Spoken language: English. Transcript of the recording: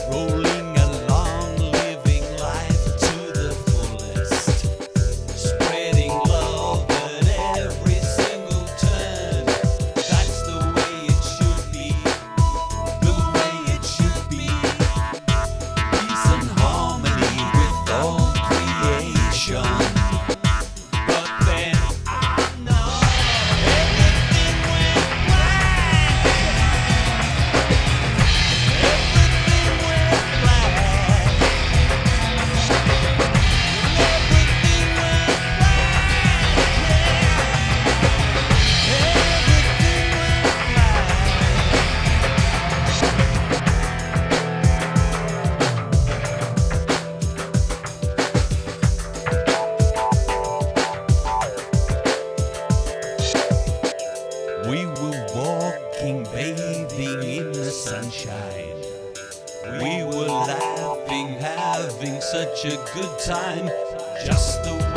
rolling along, living life to the fullest, spreading love at every single turn. That's the way it should be, the way it should be. Peace and harmony with all creation. But then I know everything went right. Everything went right. Everything went We were walking, bathing in the sunshine. We were laughing, having such a good time, just the way